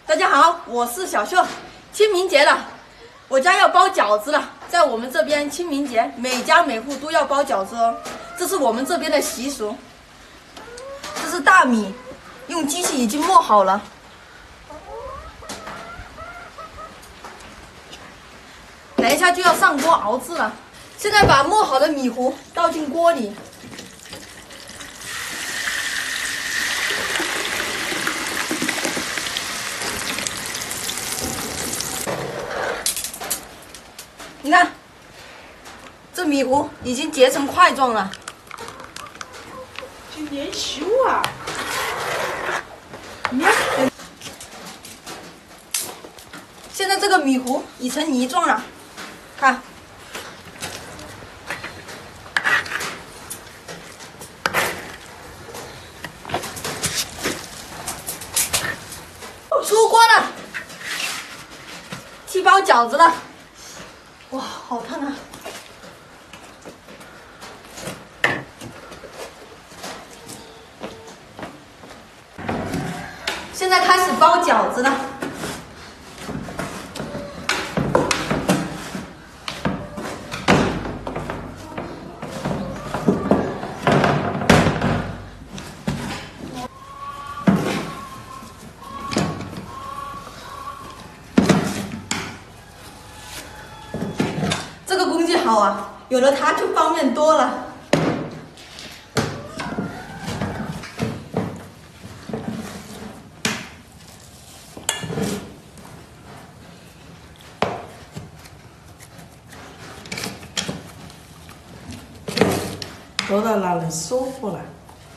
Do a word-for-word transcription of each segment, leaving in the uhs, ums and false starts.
大家好，我是小秀。清明节了，我家要包饺子了。在我们这边，清明节每家每户都要包饺子哦，这是我们这边的习俗。这是大米，用机器已经磨好了。等一下就要上锅熬制了。现在把磨好的米糊倒进锅里。 你看，这米糊已经结成块状了。 今年修啊！你看， 现在这个米糊已成泥状了，看。出锅了，去包饺子了。 哇，好烫啊！现在开始包饺子了。这个工具好啊，有了它就方便多了。 做到哪能舒服了？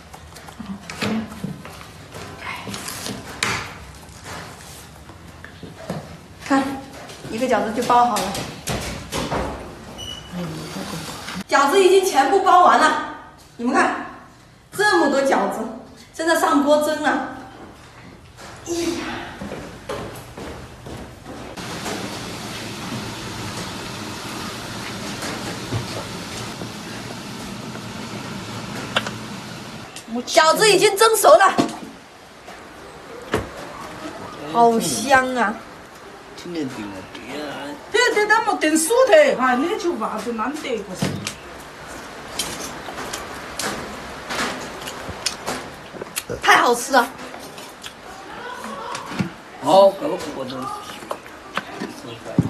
看，一个饺子就包好了。 饺子已经全部包完了，你们看，这么多饺子，现在上锅蒸了。哎呀，饺子已经蒸熟了，好香啊！ 听得定啊，对啊。 这这他没炖熟的，哈，你就话就难得不是？ 太好吃了！ 好，搞个锅子。